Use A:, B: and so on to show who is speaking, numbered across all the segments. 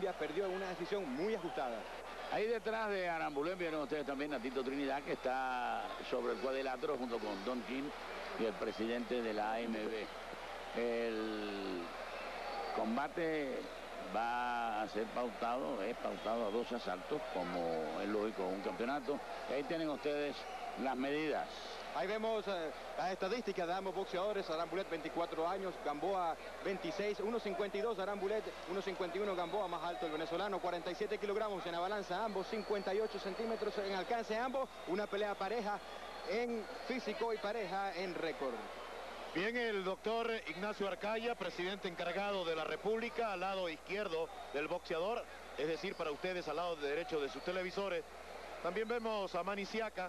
A: Colombia perdió en una decisión muy ajustada.
B: Ahí detrás de Arambulé vieron ustedes también a Tito Trinidad, que está sobre el cuadrilátero junto con Don King y el presidente de la AMB. El combate va a ser pautado, es pautado a 2 asaltos, como es lógico un campeonato. Ahí tienen ustedes las medidas.
A: Ahí vemos las estadísticas de ambos boxeadores. Arambulet 24 años, Gamboa 26, 1.52 Arambulet, 1.51 Gamboa, más alto el venezolano, 47 kilogramos en la balanza ambos, 58 centímetros en alcance ambos, una pelea pareja en físico y pareja en récord.
C: Bien, el doctor Ignacio Arcaya, presidente encargado de la República, al lado izquierdo del boxeador, es decir, para ustedes al lado derecho de sus televisores. También vemos a Manny Siaka.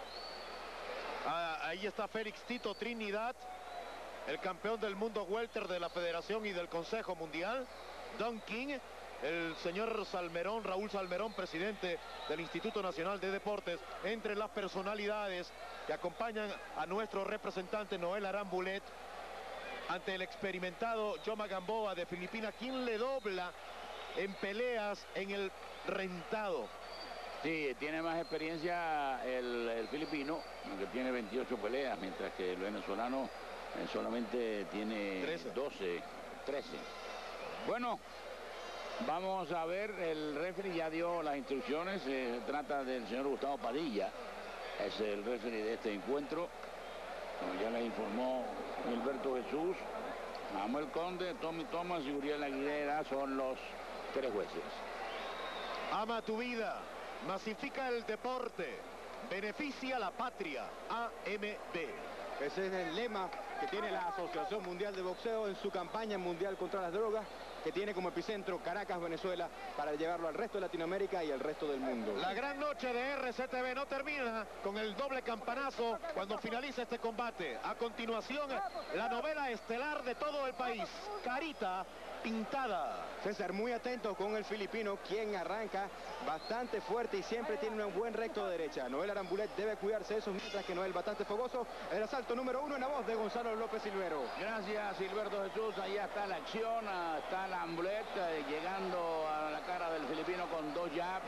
C: Ahí está Félix Tito Trinidad, el campeón del mundo welter de la Federación y del Consejo Mundial. Don King, el señor Salmerón, Raúl Salmerón, presidente del Instituto Nacional de Deportes, entre las personalidades que acompañan a nuestro representante Noel Arambulet ante el experimentado Yoma Gamboa de Filipinas, quien le dobla en peleas en el rentado.
B: Sí, tiene más experiencia el filipino, que tiene 28 peleas, mientras que el venezolano solamente tiene 13. Bueno, vamos a ver, el referee ya dio las instrucciones, se trata del señor Gustavo Padilla, es el referee de este encuentro, como ya les informó Gilberto Jesús, Manuel Conde, Tommy Thomas y Uriel Aguilera son los 3 jueces.
C: Ama tu vida. Masifica el deporte, beneficia la patria, AMB.
A: Ese es el lema que tiene la Asociación Mundial de Boxeo en su campaña mundial contra las drogas, que tiene como epicentro Caracas, Venezuela, para llevarlo al resto de Latinoamérica y al resto del mundo.
C: La gran noche de RCTV no termina con el doble campanazo cuando finaliza este combate. A continuación, la novela estelar de todo el país, Carita Pintada.
A: César, muy atento con el filipino, quien arranca bastante fuerte y siempre tiene un buen recto de derecha. Noel Arambulet debe cuidarse de eso, mientras que Noel bastante fogoso. El asalto número 1 en la voz de Gonzalo López Silvero.
B: Gracias, Gilberto Jesús. Ahí está la acción, está Arambulet llegando a la cara del filipino con 2 jabs.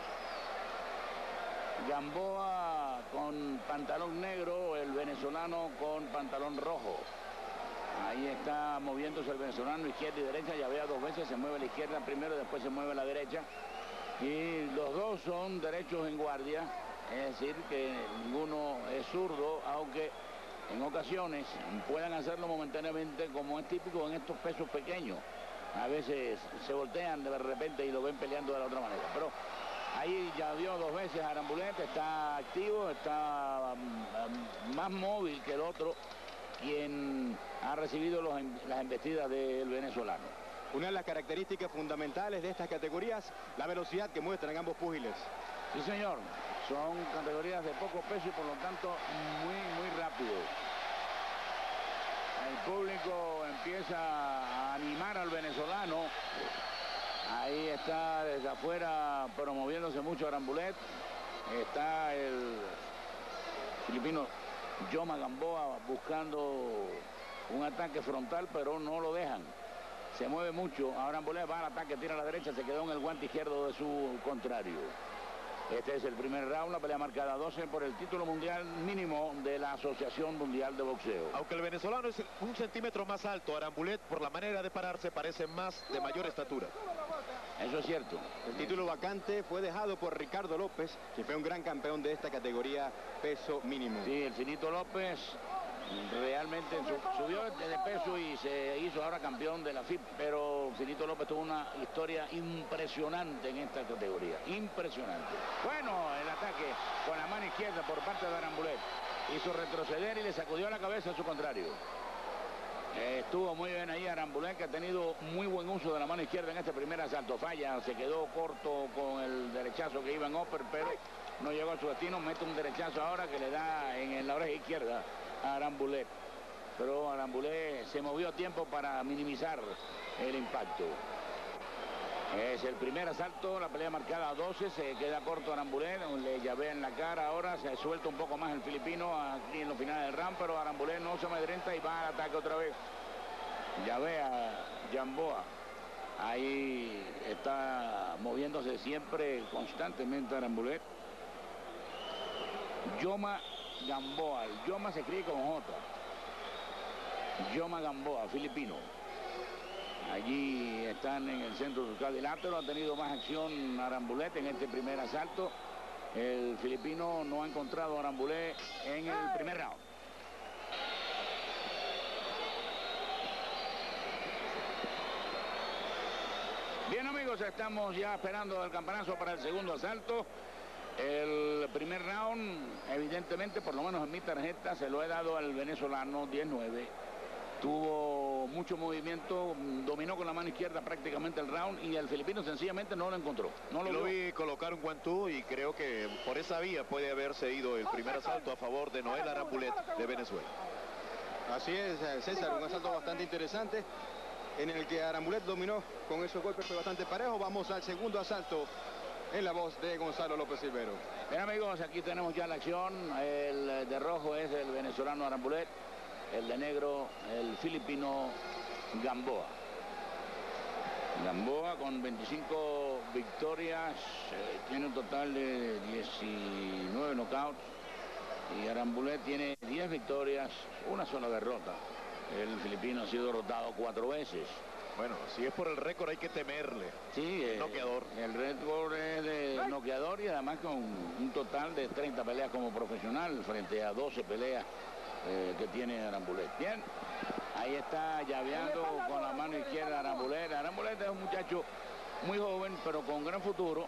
B: Gamboa con pantalón negro, el venezolano con pantalón rojo. Ahí está moviéndose el venezolano izquierda y derecha, ya vea 2 veces, se mueve la izquierda primero, después se mueve la derecha. Y los dos son derechos en guardia, es decir, que ninguno es zurdo, aunque en ocasiones puedan hacerlo momentáneamente, como es típico en estos pesos pequeños. A veces se voltean de repente y lo ven peleando de la otra manera. Pero ahí ya dio 2 veces a Arambulet, está activo, está más móvil que el otro, quien ha recibido las embestidas del venezolano.
A: Una de las características fundamentales de estas categorías, la velocidad que muestran ambos púgiles.
B: Sí, señor, son categorías de poco peso y por lo tanto muy rápido. El público empieza a animar al venezolano. Ahí está desde afuera promoviéndose mucho Arambulet. Está el filipino Yoma Gamboa buscando un ataque frontal, pero no lo dejan. Se mueve mucho. Ahora Arambulet va al ataque, tira a la derecha, se quedó en el guante izquierdo de su contrario. Este es el primer round, la pelea marcada 12 por el título mundial mínimo de la Asociación Mundial de Boxeo.
C: Aunque el venezolano es 1 centímetro más alto, Arambulet por la manera de pararse parece más de mayor estatura.
B: Eso es cierto.
A: El título vacante fue dejado por Ricardo López, que fue un gran campeón de esta categoría peso mínimo.
B: Sí, el Finito López realmente subió de peso y se hizo ahora campeón de la FIP, pero Finito López tuvo una historia impresionante en esta categoría, impresionante. Bueno, el ataque con la mano izquierda por parte de Arambulet hizo retroceder y le sacudió la cabeza a su contrario. Estuvo muy bien ahí Arambulet, que ha tenido muy buen uso de la mano izquierda en este primer asalto. Falla, se quedó corto con el derechazo que iba en upper, pero no llegó a su destino. Mete un derechazo ahora que le da en la oreja izquierda a Arambulet. Pero Arambulet se movió a tiempo para minimizar el impacto. Es el primer asalto, la pelea marcada a 12, se queda corto Arambulet, le llavea en la cara ahora, se suelta un poco más el filipino aquí en los finales del round, pero Arambulet no se amedrenta y va al ataque otra vez. Llavea Gamboa, ahí está moviéndose siempre constantemente Arambulet. Yoma Gamboa, el Yoma se escribe con J. Yoma Gamboa, filipino. Allí están en el centro del cuadrilátero. Ha tenido más acción Arambulet en este primer asalto. El filipino no ha encontrado a Arambulet en el primer round. Bien, amigos, estamos ya esperando el campanazo para el segundo asalto. El primer round, evidentemente, por lo menos en mi tarjeta, se lo he dado al venezolano 19. Tuvo mucho movimiento, dominó con la mano izquierda prácticamente el round y el filipino sencillamente no lo encontró. No lo
C: vi colocar un guantú y creo que por esa vía puede haberse ido el primer asalto a favor de Noel Arambulet de Venezuela.
A: Así es, César, un asalto bastante interesante en el que Arambulet dominó con esos golpes, fue bastante parejo. Vamos al segundo asalto en la voz de Gonzalo López Silvero.
B: Bien, amigos, aquí tenemos ya la acción. El de rojo es el venezolano Arambulet. El de negro, el filipino Gamboa. Gamboa con 25 victorias, tiene un total de 19 knockouts. Y Arambulet tiene 10 victorias, una sola derrota. El filipino ha sido derrotado 4 veces.
C: Bueno, si es por el récord hay que temerle.
B: Sí,
C: noqueador.
B: El récord es de noqueador y además con un total de 30 peleas como profesional frente a 12 peleas que tiene Arambulet. Bien, ahí está llaveando con la mano izquierda Arambulet. Arambulet es un muchacho muy joven, pero con gran futuro.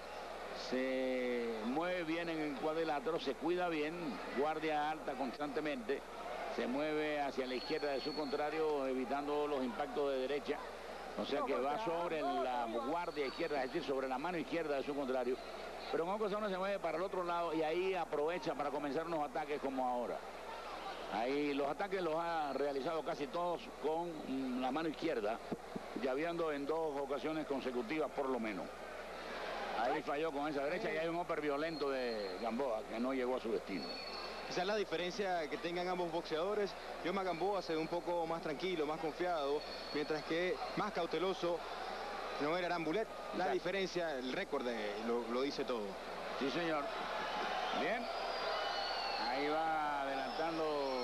B: Se mueve bien en el cuadrilátero, se cuida bien, guardia alta constantemente. Se mueve hacia la izquierda de su contrario, evitando los impactos de derecha. O sea que va sobre la guardia izquierda, es decir, sobre la mano izquierda de su contrario. Pero en ocasiones se mueve para el otro lado y ahí aprovecha para comenzar unos ataques como ahora. Ahí los ataques los ha realizado casi todos con la mano izquierda, llaveando en 2 ocasiones consecutivas por lo menos. Ahí falló con esa derecha y hay un upper violento de Gamboa que no llegó a su destino.
A: Esa es la diferencia que tengan ambos boxeadores. Yoma Gamboa se ve un poco más tranquilo, más confiado, mientras que más cauteloso Noel Arambulet. La diferencia, el récord lo dice todo.
B: Sí, señor. Bien. Ahí va adelantando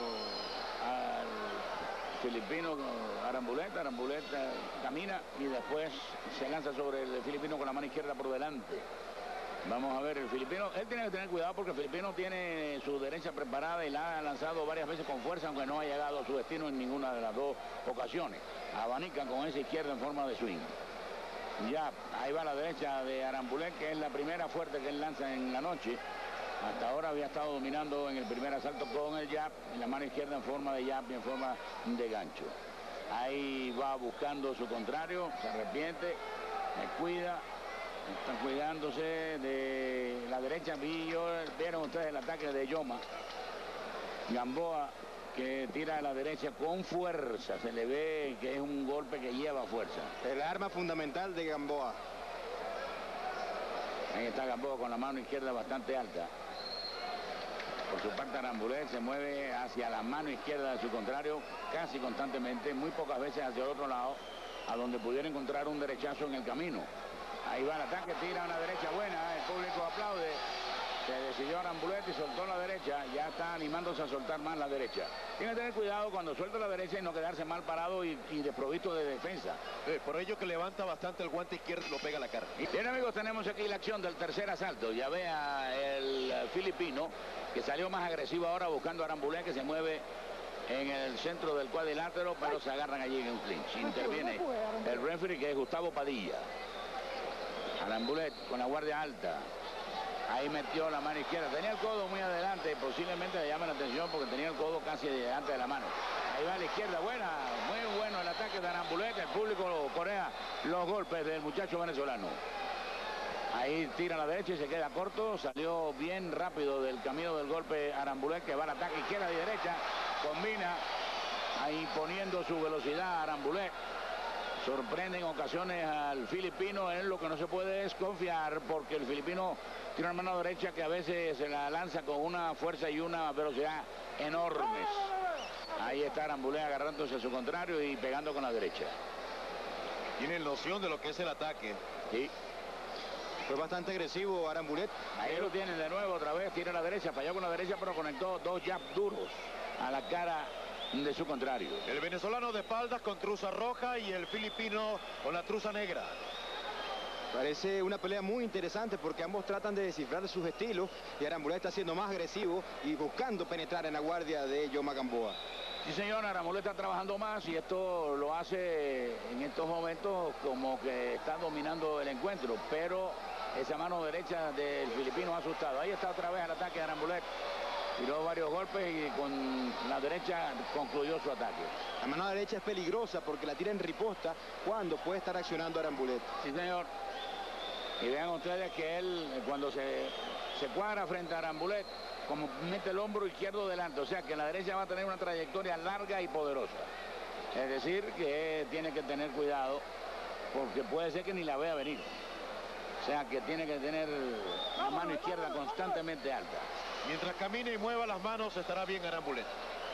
B: al filipino Arambulet. Arambulet camina y después se lanza sobre el filipino con la mano izquierda por delante. Vamos a ver el filipino. Él tiene que tener cuidado porque el filipino tiene su derecha preparada y la ha lanzado varias veces con fuerza, aunque no ha llegado a su destino en ninguna de las 2 ocasiones. Abanica con esa izquierda en forma de swing. Ya, ahí va la derecha de Arambulet, que es la primera fuerte que él lanza en la noche. Hasta ahora había estado dominando en el primer asalto con el jab, en la mano izquierda en forma de jab y en forma de gancho. Ahí va buscando su contrario, se arrepiente, se cuida, está cuidándose de la derecha. Vieron ustedes el ataque de Yoma Gamboa, que tira a la derecha con fuerza, se le ve que es un golpe que lleva fuerza.
A: El arma fundamental de Gamboa.
B: Ahí está Gamboa con la mano izquierda bastante alta. Por su parte Arambulet se mueve hacia la mano izquierda de su contrario casi constantemente, muy pocas veces hacia el otro lado, a donde pudiera encontrar un derechazo en el camino. Ahí va el ataque, tira una derecha buena, el público aplaude. Se decidió Arambulet y soltó la derecha, ya está animándose a soltar más la derecha. Tiene que tener cuidado cuando suelta la derecha y no quedarse mal parado y desprovisto de defensa.
C: Por ello que levanta bastante el guante izquierdo, lo pega a la cara.
B: Bien, amigos, tenemos aquí la acción del tercer asalto. Ya vea el filipino que salió más agresivo ahora buscando a Arambulet, que se mueve en el centro del cuadrilátero, pero se agarran allí en un clinch. Interviene el referee, que es Gustavo Padilla. Arambulet con la guardia alta. Ahí metió la mano izquierda. Tenía el codo muy adelante. Posiblemente le llame la atención porque tenía el codo casi delante de la mano. Ahí va a la izquierda. Buena. Muy bueno el ataque de Arambulet. El público corea los golpes del muchacho venezolano. Ahí tira a la derecha y se queda corto. Salió bien rápido del camino del golpe Arambulet, que va al ataque izquierda y derecha. Combina ahí poniendo su velocidad Arambulet. Sorprende en ocasiones al filipino, en lo que no se puede es confiar, porque el filipino tiene una mano derecha que a veces se la lanza con una fuerza y una velocidad enormes. Ahí está Arambulet agarrándose a su contrario y pegando con la derecha.
C: Tiene noción de lo que es el ataque.
B: Sí.
A: Fue bastante agresivo Arambulet.
B: Ahí lo tienen de nuevo, otra vez, tira a la derecha, falló con la derecha, pero conectó dos jabs duros a la cara de su contrario.
C: El venezolano de espaldas con truza roja y el filipino con la truza negra.
A: Parece una pelea muy interesante porque ambos tratan de descifrar sus estilos y Arambulet está siendo más agresivo y buscando penetrar en la guardia de Yoma Gamboa.
B: Sí, señor, Arambulet está trabajando más y esto lo hace en estos momentos como que está dominando el encuentro, pero esa mano derecha del filipino ha asustado. Ahí está otra vez el ataque de Arambulet. Tiró varios golpes y con la derecha concluyó su ataque.
A: La mano derecha es peligrosa porque la tira en riposta cuando puede estar accionando Arambulet.
B: Sí, señor. Y vean ustedes que él, cuando se cuadra frente a Arambulet, como mete el hombro izquierdo delante, o sea que la derecha va a tener una trayectoria larga y poderosa. Es decir, que tiene que tener cuidado, porque puede ser que ni la vea venir. O sea que tiene que tener la mano izquierda constantemente alta.
C: Mientras camine y mueva las manos, estará bien Arambulet.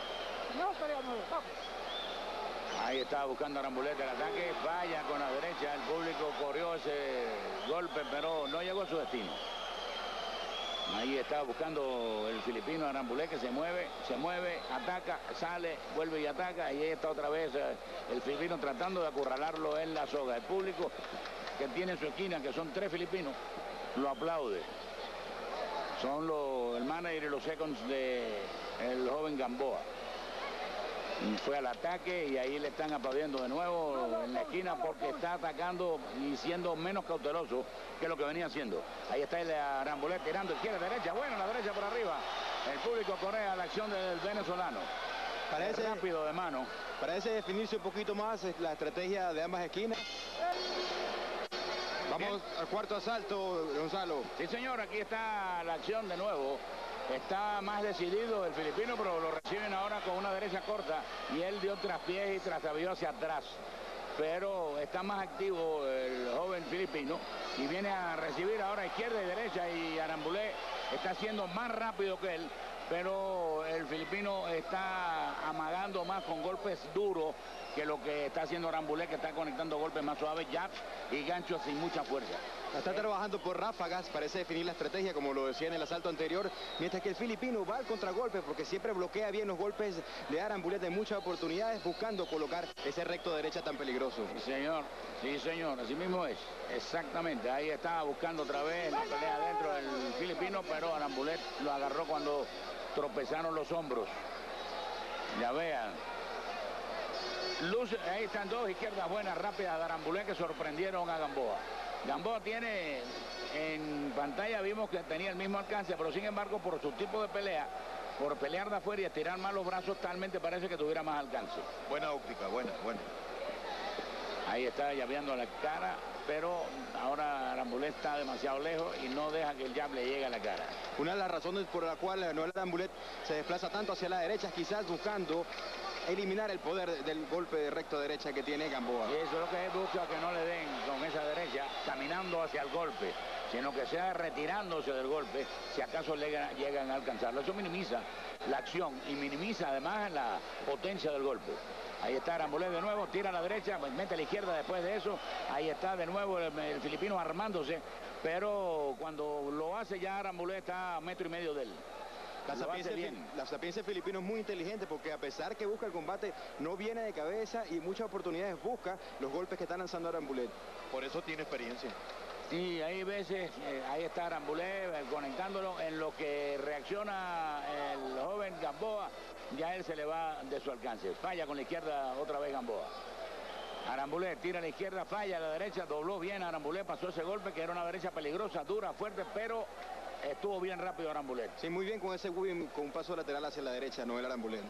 B: Ahí está buscando Arambulet el ataque, falla con la derecha, el público corrió ese golpe, pero no llegó a su destino. Ahí está buscando el filipino Arambulet, que se mueve, ataca, sale, vuelve y ataca, y ahí está otra vez el filipino tratando de acurralarlo en la soga. El público que tiene en su esquina, que son 3 filipinos, lo aplaude. Son el manager y los seconds del joven Gamboa. Fue al ataque y ahí le están aplaudiendo de nuevo en la esquina porque está atacando y siendo menos cauteloso que lo que venía haciendo. Ahí está el Arambulet tirando izquierda, derecha, bueno, la derecha por arriba. El público correa la acción del venezolano. Parece rápido de mano.
A: Parece definirse un poquito más la estrategia de ambas esquinas. Vamos al cuarto asalto, Gonzalo.
B: Sí, señor, aquí está la acción de nuevo. Está más decidido el filipino, pero lo reciben ahora con una derecha corta y él dio traspiés y trastabilló hacia atrás. Pero está más activo el joven filipino y viene a recibir ahora izquierda y derecha, y Arambulet está siendo más rápido que él, pero el filipino está amagando más con golpes duros que lo que está haciendo Arambulet, que está conectando golpes más suaves, jabs y ganchos sin mucha fuerza.
A: Está trabajando por ráfagas, parece definir la estrategia como lo decía en el asalto anterior, mientras que el filipino va al contragolpe porque siempre bloquea bien los golpes de Arambulet en muchas oportunidades, buscando colocar ese recto derecha tan peligroso.
B: Sí, señor, así mismo es, exactamente. Ahí está buscando otra vez la pelea dentro del filipino, pero Arambulet lo agarró cuando tropezaron los hombros. Ya vean. Ahí están dos izquierdas buenas, rápidas de Arambulet, que sorprendieron a Gamboa. Gamboa tiene en pantalla, vimos que tenía el mismo alcance, pero sin embargo por su tipo de pelea, por pelear de afuera y estirar más los brazos, talmente parece que tuviera más alcance.
C: Buena óptica, buena.
B: Ahí está llaveando la cara, pero ahora Arambulet está demasiado lejos y no deja que el jab le llegue a la cara.
A: Una de las razones por la cual Noel Arambulet se desplaza tanto hacia la derecha, quizás buscando eliminar el poder del golpe de recto derecha que tiene Gamboa.
B: Y eso es lo que él busca, que no le den con esa derecha caminando hacia el golpe, sino que sea retirándose del golpe si acaso llegan a alcanzarlo. Eso minimiza la acción y minimiza además la potencia del golpe. Ahí está Arambulet de nuevo, tira a la derecha, mete a la izquierda después de eso. Ahí está de nuevo el filipino armándose, pero cuando lo hace ya Arambulet está a 1,5 metros de él.
A: La sapiencia filipino es muy inteligente porque a pesar que busca el combate, no viene de cabeza y muchas oportunidades busca los golpes que está lanzando Arambulet.
C: Por eso tiene experiencia.
B: Sí, hay veces, ahí está Arambulet conectándolo, en lo que reacciona el joven Gamboa, ya él se le va de su alcance. Falla con la izquierda otra vez Gamboa. Arambulet tira a la izquierda, falla a la derecha, dobló bien Arambulet, pasó ese golpe que era una derecha peligrosa, dura, fuerte, pero estuvo bien rápido Arambulet.
A: Sí, muy bien con ese Wim, con un paso lateral hacia la derecha, Noel Arambulet.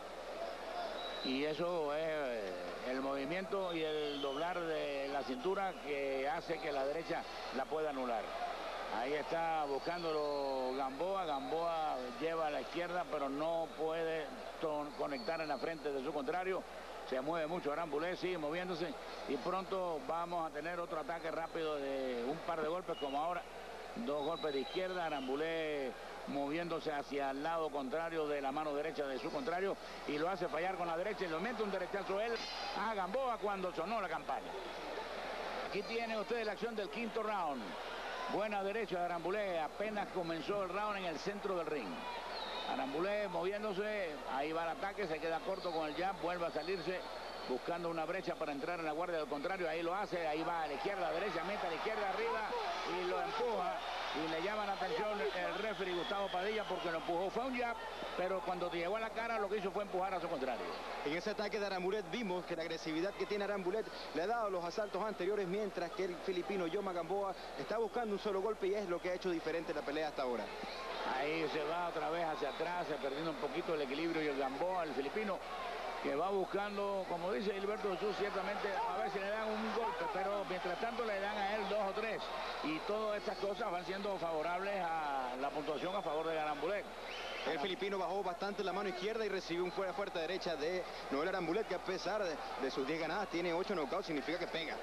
B: Y eso es el movimiento y el doblar de la cintura que hace que la derecha la pueda anular. Ahí está buscándolo Gamboa. Gamboa lleva a la izquierda, pero no puede conectar en la frente de su contrario. Se mueve mucho Arambulet, sigue moviéndose y pronto vamos a tener otro ataque rápido de un par de golpes como ahora. 2 golpes de izquierda, Arambulet moviéndose hacia el lado contrario de la mano derecha de su contrario y lo hace fallar con la derecha y lo mete un derechazo él a Gamboa cuando sonó la campana. Aquí tiene usted la acción del quinto round. Buena derecha de Arambulé. Apenas comenzó el round en el centro del ring. Arambulé moviéndose. Ahí va el ataque. Se queda corto con el jab. Vuelve a salirse. Buscando una brecha para entrar en la guardia del contrario. Ahí lo hace. Ahí va a la izquierda, a la derecha. Mete a la izquierda arriba. Y lo empuja. Y le llama la atención el referee Gustavo Padilla porque lo empujó. Fue un jab. Pero cuando llegó a la cara lo que hizo fue empujar a su contrario.
A: En ese ataque de Arambulet vimos que la agresividad que tiene Arambulet le ha dado los asaltos anteriores, mientras que el filipino Yoma Gamboa está buscando un solo golpe y es lo que ha hecho diferente la pelea hasta ahora.
B: Ahí se va otra vez hacia atrás, perdiendo un poquito el equilibrio y el Gamboa, el filipino, que va buscando, como dice Gilberto Jesús, ciertamente a ver si le dan un golpe, pero mientras tanto le dan a él 2 o 3. Y todas estas cosas van siendo favorables a la puntuación a favor de Arambulet.
A: El filipino bajó bastante la mano izquierda y recibió un fuerte derecha de Noel Arambulet, que a pesar de sus 10 ganadas tiene 8 knockouts, significa que pega.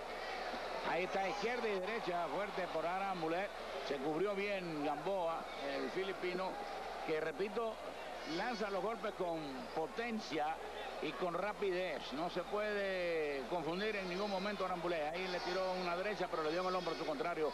B: Ahí está izquierda y derecha, fuerte por Arambulet. Se cubrió bien Gamboa, el filipino, que repito, lanza los golpes con potencia y con rapidez. No se puede confundir en ningún momento Arambulet. Ahí le tiró una derecha, pero le dio en el hombro a su contrario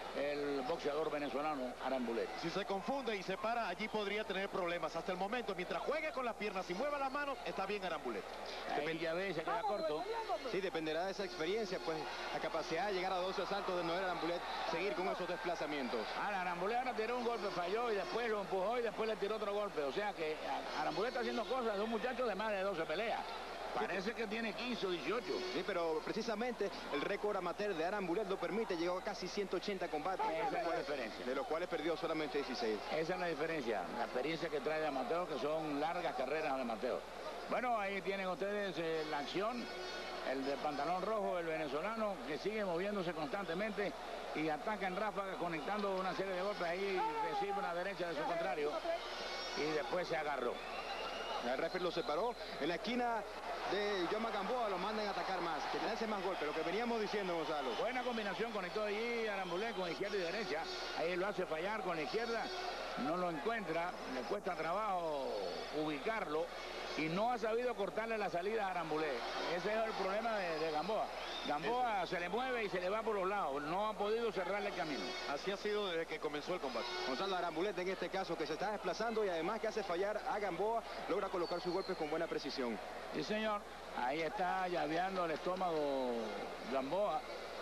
B: el boxeador venezolano Arambulet.
C: Si se confunde y se para, allí podría tener problemas. Hasta el momento, mientras juegue con las piernas y mueva las manos, está bien Arambulet.
B: Ahí ya ve, se queda corto.
A: Sí, dependerá de esa experiencia, pues la capacidad de llegar a 12 asaltos de Noel Arambulet, seguir con esos desplazamientos.
B: Arambulet ahora tiró un golpe, falló y después lo empujó y después le tiró otro golpe. O sea que Arambulet está haciendo cosas de un muchacho de más de 12 peleas. Parece que tiene 15 o 18.
A: Sí, pero precisamente el récord amateur de Arambulet lo permite. Llegó a casi 180 combates.
B: Esa es la diferencia.
A: De los cuales perdió solamente 16.
B: Esa es la diferencia. La experiencia que trae de amateur, que son largas carreras de amateur. Bueno, ahí tienen ustedes la acción. El de pantalón rojo, el venezolano, que sigue moviéndose constantemente y ataca en ráfaga, conectando una serie de golpes. Ahí recibe una derecha de su contrario y después se agarró.
A: El referee lo separó en la esquina de Yoma Gamboa, lo mandan a atacar más, que tenerse más golpes, lo que veníamos diciendo, Gonzalo.
B: Buena combinación, conectó allí Arambulet con izquierda y derecha. Ahí lo hace fallar con la izquierda, no lo encuentra, le cuesta trabajo ubicarlo y no ha sabido cortarle la salida a Arambulet. Ese es el problema de Gamboa. Gamboa se le mueve y se le va por los lados, no ha podido cerrarle el camino.
C: Así ha sido desde que comenzó el combate.
A: Gonzalo, Arambulet en este caso, que se está desplazando y además que hace fallar a Gamboa, logra colocar sus golpes con buena precisión.
B: Sí, señor. Ahí está llaveando el estómago Gamboa,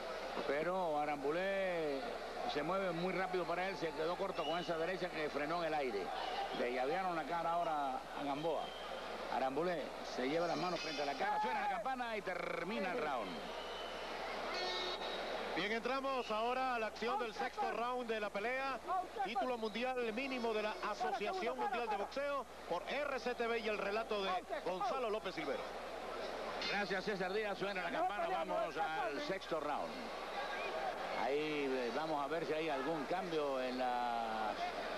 B: pero Arambulet se mueve muy rápido para él, se quedó corto con esa derecha que frenó en el aire. Le llavearon la cara ahora a Gamboa. Arambulet se lleva las manos frente a la cara, suena la campana y termina el round.
C: Bien, entramos ahora a la acción del sexto round de la pelea. Título mundial mínimo de la Asociación Mundial de Boxeo por RCTV y el relato de Gonzalo López Silvero.
B: Gracias, César Díaz. Suena la campana, vamos al sexto round. Ahí vamos a ver si hay algún cambio en la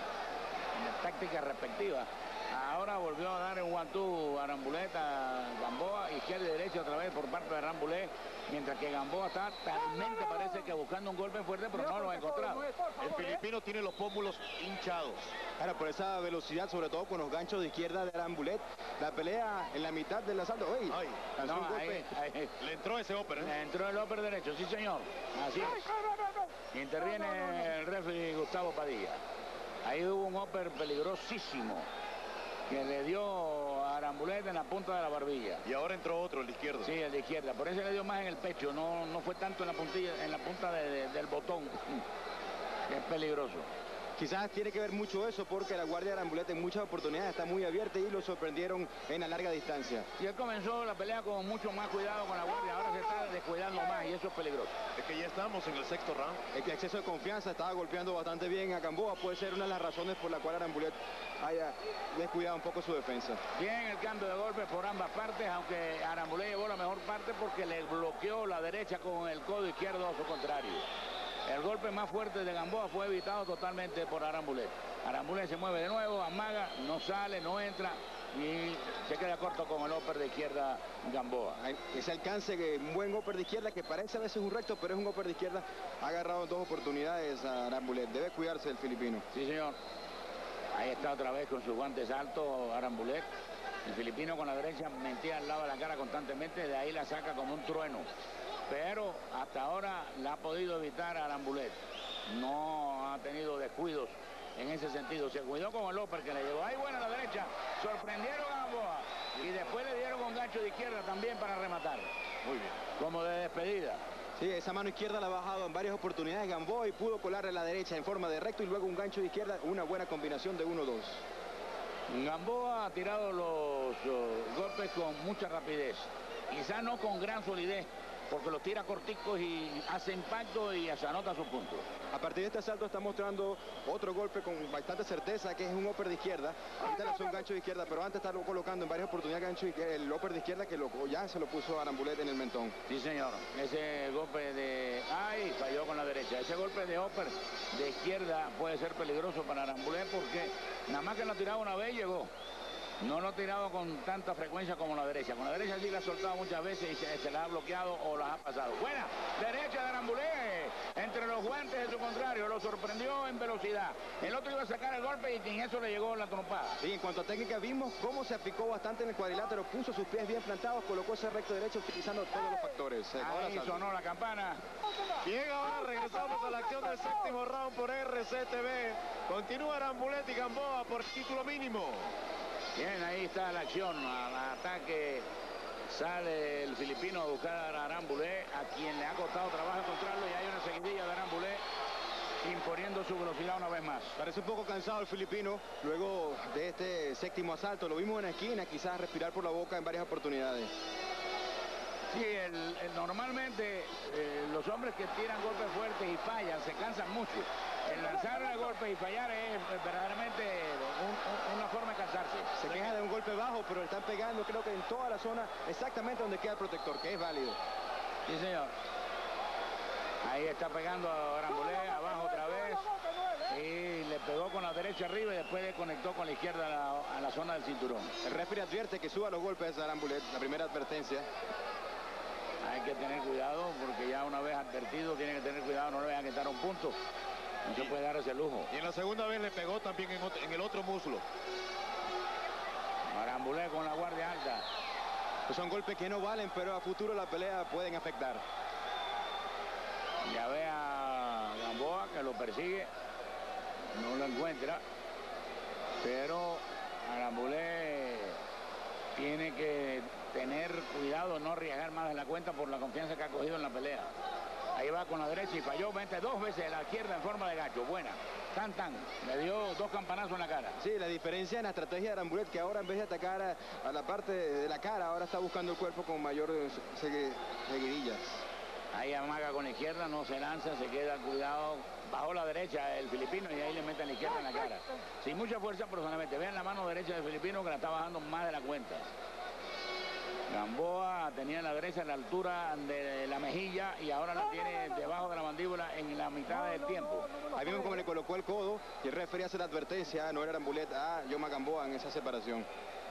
B: táctica respectiva. Ahora volvió a dar un one-two Arambulet a Gamboa, izquierda y derecha otra vez por parte de Arambulet, mientras que Gamboa está talmente, parece que buscando un golpe fuerte, pero no lo ha encontrado.
C: El filipino tiene los pómulos hinchados.
A: Ahora, por esa velocidad, sobre todo con los ganchos de izquierda de Arambulet, la pelea en la mitad del asalto. ¡Uy!
C: Ay,
A: lanzó
B: No,
A: un golpe.
B: ahí
C: le entró ese upper, ¿eh?
B: le entró el upper derecho, sí señor, así es. Interviene el referee Gustavo Padilla. Ahí hubo un upper peligrosísimo que le dio a Arambulet en la punta de la barbilla.
C: Y ahora entró otro, el de izquierdo.
B: Sí, el de izquierda. Por eso le dio más en el pecho. No fue tanto en la puntilla, en la punta del botón. Es peligroso.
A: Quizás tiene que ver mucho eso porque la guardia de Arambulet en muchas oportunidades está muy abierta y lo sorprendieron en la larga distancia.
B: Y él comenzó la pelea con mucho más cuidado con la guardia. Ahora se está descuidando más y eso es peligroso.
C: Es que ya estamos en el sexto round.
A: El exceso de confianza, estaba golpeando bastante bien a Gamboa. Puede ser una de las razones por la cual Arambulet haya descuidado un poco su defensa.
B: Bien el cambio de golpes por ambas partes, aunque Arambulet llevó la mejor parte porque le bloqueó la derecha con el codo izquierdo a su contrario. El golpe más fuerte de Gamboa fue evitado totalmente por Arambulet. Arambulet se mueve de nuevo, amaga, no sale, no entra y se queda corto con el upper de izquierda Gamboa.
A: Ese alcance, un buen upper de izquierda que parece a veces un recto, pero es un upper de izquierda. Ha agarrado en 2 oportunidades a Arambulet. Debe cuidarse el filipino.
B: Sí, señor. Ahí está otra vez con sus guantes altos Arambulet. El filipino con la derecha metía al lado de la cara constantemente, de ahí la saca como un trueno. Pero hasta ahora la ha podido evitar Arambulet. no ha tenido descuidos en ese sentido. Se cuidó con el upper que le llegó. Ahí buena a la derecha. Sorprendieron a Gamboa. Y después le dieron un gancho de izquierda también para rematar.
C: Muy bien.
B: Como de despedida.
A: Sí, esa mano izquierda la ha bajado en varias oportunidades Gamboa y pudo colarle a la derecha en forma de recto y luego un gancho de izquierda. Una buena combinación de 1-2.
B: Gamboa ha tirado los golpes con mucha rapidez. Quizá no con gran solidez, porque los tira corticos y hace impacto y se anota sus puntos.
A: A partir de este asalto está mostrando otro golpe con bastante certeza, que es un upper de izquierda. Ahorita le hace un gancho de izquierda, pero antes está colocando en varias oportunidades el upper de izquierda que ya se lo puso a Arambulet en el mentón.
B: Sí, señor. Ese golpe de... ¡Ay! Falló con la derecha. Ese golpe de upper de izquierda puede ser peligroso para Arambulet porque nada más que lo ha tirado una vez llegó. No lo ha tirado con tanta frecuencia como la derecha. Con la derecha sí la ha soltado muchas veces y se la ha bloqueado o la ha pasado. Buena derecha de Arambulet. Entre los guantes de su contrario. Lo sorprendió en velocidad. El otro iba a sacar el golpe y en eso le llegó la trompada.
A: Sí, en cuanto a técnica vimos cómo se aplicó bastante en el cuadrilátero. Puso sus pies bien plantados, colocó ese recto derecho utilizando todos los factores.
B: Ahí sonó la campana.
C: Bien, ahora regresamos a la acción del séptimo round por RCTV. Continúa Arambulet y Gamboa por título mínimo.
B: Bien, ahí está la acción, al ataque sale el filipino a buscar a Arambulet, a quien le ha costado trabajo encontrarlo y hay una seguidilla de Arambulet imponiendo su velocidad una vez más.
A: Parece un poco cansado el filipino luego de este séptimo asalto. Lo vimos en la esquina, quizás respirar por la boca en varias oportunidades.
B: Sí, normalmente los hombres que tiran golpes fuertes y fallan se cansan mucho. El lanzar el golpe y fallar es verdaderamente una forma de cansarse.
A: Se queja de un golpe bajo, pero le están pegando creo que en toda la zona exactamente donde queda el protector, que es válido.
B: Sí, señor. Ahí está pegando a Arambulet, abajo otra vez. Y le pegó con la derecha arriba y después le conectó con la izquierda a la zona del cinturón.
A: El referee advierte que suba los golpes a Arambulet, la primera advertencia.
B: Hay que tener cuidado porque ya una vez advertido tiene que tener cuidado, no le vayan a quitar un punto. No se puede dar ese lujo.
C: Y en la segunda vez le pegó también en el otro muslo.
B: Arambulet con la guardia alta.
A: Pues son golpes que no valen, pero a futuro la pelea pueden afectar.
B: Ya ve a Gamboa que lo persigue. No lo encuentra. Pero Arambulet tiene que tener cuidado, no arriesgar más de la cuenta por la confianza que ha cogido en la pelea. Ahí va con la derecha y falló, mete dos veces a la izquierda en forma de gancho. Buena. Tan. Le dio dos campanazos en la cara.
A: Sí, la diferencia en la estrategia de Arambulet, que ahora en vez de atacar a la parte de la cara, ahora está buscando el cuerpo con mayor seguidillas.
B: Ahí amaga con la izquierda, no se lanza, se queda cuidado. Bajó la derecha el filipino y ahí le mete la izquierda en la cara. Sin mucha fuerza personalmente. Vean la mano derecha del filipino que la está bajando más de la cuenta. Gamboa tenía la derecha en la altura de la mejilla y ahora la tiene debajo de la mandíbula en la mitad del tiempo.
A: Ahí vemos cómo le colocó el codo y el referee hace la advertencia, no era Arambulet, a Yoma Gamboa en esa separación.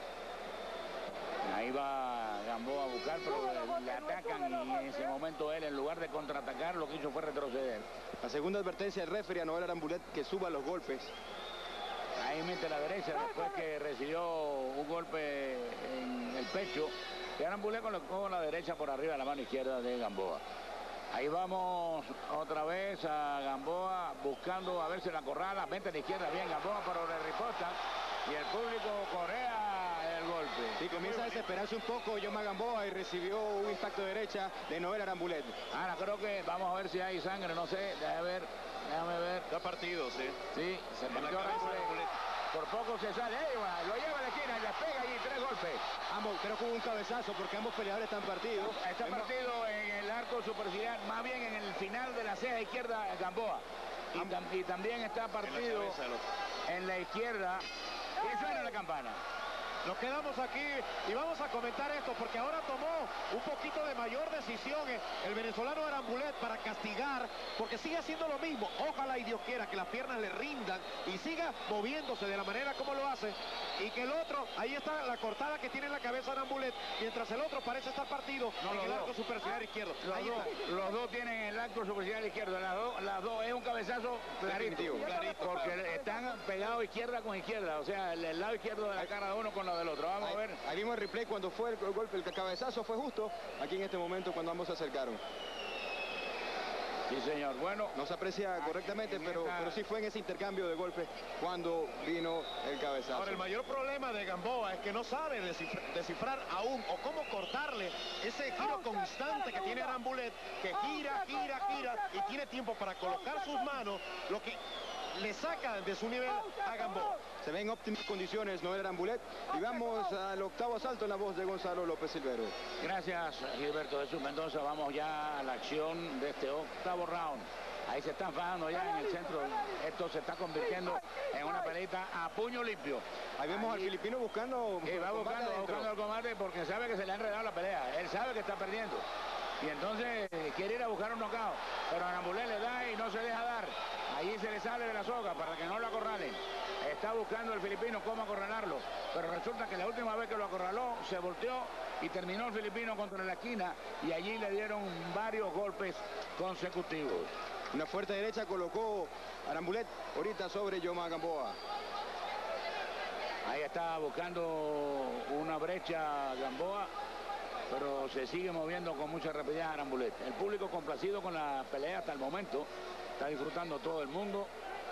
B: Ahí va Gamboa a buscar, pero le atacan y en ese momento él, en lugar de contraatacar, lo que hizo fue retroceder.
A: La segunda advertencia del referee a Noel Arambulet que suba los golpes.
B: Ahí mete la derecha después que recibió un golpe en el pecho. Y Arambulet colocó la derecha por arriba de la mano izquierda de Gamboa. Ahí vamos otra vez a Gamboa buscando a ver si la corrala. Mete a la izquierda bien Gamboa, pero le riposta. Y el público corea el golpe.
A: Sí, comienza a desesperarse un poco Yoma Gamboa y recibió un impacto de derecha de Noel Arambulet.
B: Ahora creo que vamos a ver si hay sangre, no sé, déjame ver.
C: Está partido, sí.
B: Sí, se partió Arambulet. Por poco se sale, lo lleva a la esquina y le pega allí 3 golpes.
A: Ambos, creo que hubo un cabezazo porque ambos peleadores están partidos.
B: Está partido en el arco superciliar, más bien en el final de la ceja izquierda Gamboa. Y también está partido en la izquierda. Y suena la campana.
C: Nos quedamos aquí y vamos a comentar esto porque ahora tomó un poquito de mayor decisión el venezolano Arambulet para castigar, porque sigue haciendo lo mismo. Ojalá y Dios quiera que las piernas le rindan y siga moviéndose de la manera como lo hace, y que el otro, ahí está la cortada que tiene en la cabeza Arambulet, mientras el otro parece estar partido en el arco superciliar izquierdo.
B: Los dos tienen el arco superciliar izquierdo, las dos es un cabezazo clarito, porque están pegados izquierda con izquierda, o sea, el lado izquierdo de la cara de uno con la del otro. Vamos a ver.
A: Ahí vimos el replay cuando fue el golpe, el cabezazo fue justo aquí en este momento cuando ambos se acercaron.
B: Sí, señor. Bueno,
A: no se aprecia correctamente, pero sí fue en ese intercambio de golpes cuando vino el cabezazo.
C: Ahora, el mayor problema de Gamboa es que no sabe descifrar aún o cómo cortarle ese giro constante que tiene Arambulet, que gira y tiene tiempo para colocar sus manos, lo que le saca de su nivel a Gamboa.
A: Se ven en óptimas condiciones Noel Arambulet, y vamos al octavo asalto en la voz de Gonzalo López Silvero.
B: Gracias, Gilberto Jesús Mendoza. Vamos ya a la acción de este octavo round. Ahí se están fajando ya en el centro. Esto se está convirtiendo en una peleita a puño limpio.
A: Ahí vemos al filipino buscando...
B: va buscando el combate porque sabe que se le ha enredado la pelea. Él sabe que está perdiendo. Y entonces quiere ir a buscar un knockout. Pero Arambulet le da y no se deja dar. Ahí se le sale de la soga para que no lo acorralen. Está buscando el filipino cómo acorralarlo. Pero resulta que la última vez que lo acorraló se volteó y terminó el filipino contra la esquina. Y allí le dieron varios golpes consecutivos.
A: Una fuerte derecha colocó Arambulet ahorita sobre Yoma Gamboa.
B: Ahí está buscando una brecha Gamboa, pero se sigue moviendo con mucha rapidez Arambulet. El público complacido con la pelea hasta el momento. Está disfrutando todo el mundo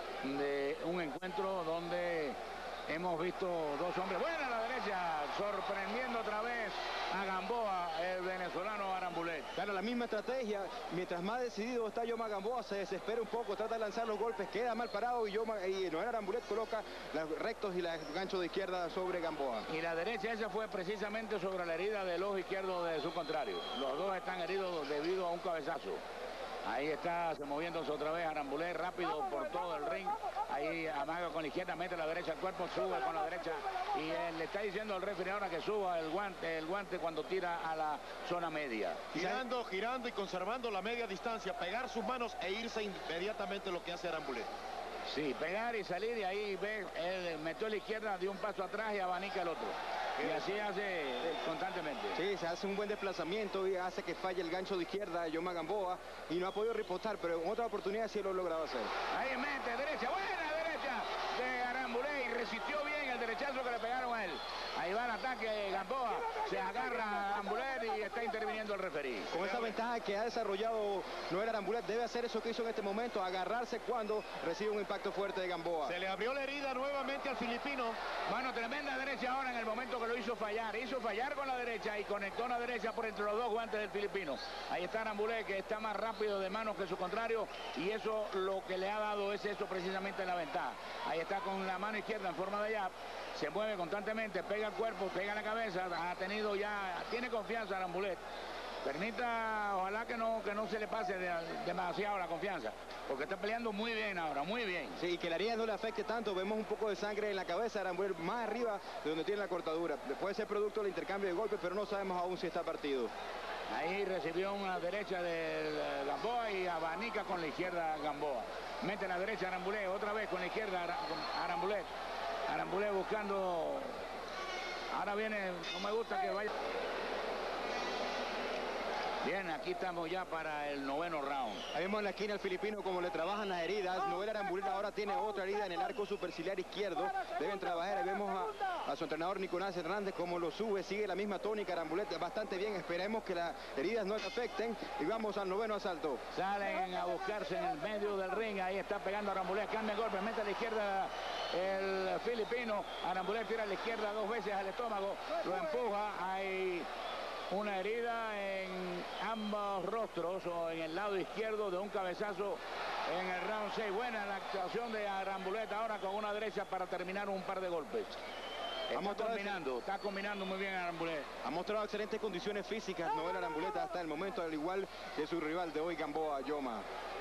B: de un encuentro donde hemos visto dos hombres. Buena a la derecha, sorprendiendo otra vez a Gamboa, el venezolano Arambulet.
A: Claro, la misma estrategia. Mientras más decidido está Yoma Gamboa, se desespera un poco, trata de lanzar los golpes, queda mal parado y Noel Arambulet coloca los rectos y el gancho de izquierda sobre Gamboa.
B: Y la derecha esa fue precisamente sobre la herida del ojo izquierdo de su contrario. Los dos están heridos debido a un cabezazo. Ahí está moviéndose otra vez Arambulet rápido por todo el ring. Ahí amaga con la izquierda, mete la derecha al cuerpo, sube con la derecha. Y él le está diciendo al referee ahora que suba el guante cuando tira a la zona media.
C: Girando y conservando la media distancia, pegar sus manos e irse inmediatamente, lo que hace Arambulet.
B: Sí, pegar y salir, y ahí ve, él metió a la izquierda, dio un paso atrás y abanica el otro. Y así hace constantemente.
A: Sí, se hace un buen desplazamiento y hace que falle el gancho de izquierda de Yoma Gamboa y no ha podido ripostar, pero en otra oportunidad sí lo ha logrado hacer.
B: Ahí mete derecha, buena derecha de Arambulet y resistió bien el derechazo que le pegaron a él. Ahí va el ataque Gamboa, se agarra a Arambulet y está interviniendo el referí.
A: Con esa ventaja que ha desarrollado Noel Arambulet, debe hacer eso que hizo en este momento, agarrarse cuando recibe un impacto fuerte de Gamboa.
C: Se le abrió la herida nuevamente al filipino.
B: Mano, tremenda derecha ahora en el momento que lo hizo fallar con la derecha y conectó la derecha por entre los dos guantes del filipino. Ahí está Arambulet, que está más rápido de manos que su contrario, y eso lo que le ha dado es eso precisamente la ventaja. Ahí está con la mano izquierda en forma de jab, se mueve constantemente, pega el cuerpo, pega la cabeza, tiene confianza Arambulet. Permita, ojalá que no se le pase demasiado la confianza, porque está peleando muy bien ahora, muy bien.
A: Sí, y que la herida no le afecte tanto. Vemos un poco de sangre en la cabeza, Arambulet más arriba de donde tiene la cortadura. Puede ser producto del intercambio de golpes, pero no sabemos aún si está partido.
B: Ahí recibió una derecha de Gamboa y abanica con la izquierda Gamboa. Mete la derecha Arambulet, otra vez con la izquierda Arambulet. Arambulet buscando. Ahora viene, no me gusta que vaya. Bien, aquí estamos ya para el noveno round.
A: Ahí vemos en la esquina al filipino como le trabajan las heridas. Noel Arambulet ahora tiene otra herida en el arco superciliar izquierdo. Deben trabajar. Ahí vemos a su entrenador Nicolás Hernández como lo sube. Sigue la misma tónica Arambulet bastante bien. Esperemos que las heridas no le afecten. Y vamos al noveno asalto.
B: Salen a buscarse en el medio del ring. Ahí está pegando Arambulet. Cambia golpe. Mete a la izquierda el filipino. Arambulet tira a la izquierda dos veces al estómago. Lo empuja. Hay una herida en ambos rostros o en el lado izquierdo de un cabezazo en el round 6. Buena la actuación de Arambulet ahora con una derecha para terminar un par de golpes. Está combinando muy bien Arambulet.
A: Ha mostrado excelentes condiciones físicas Noel Arambulet hasta el momento, al igual que su rival de hoy, Gamboa, Yoma.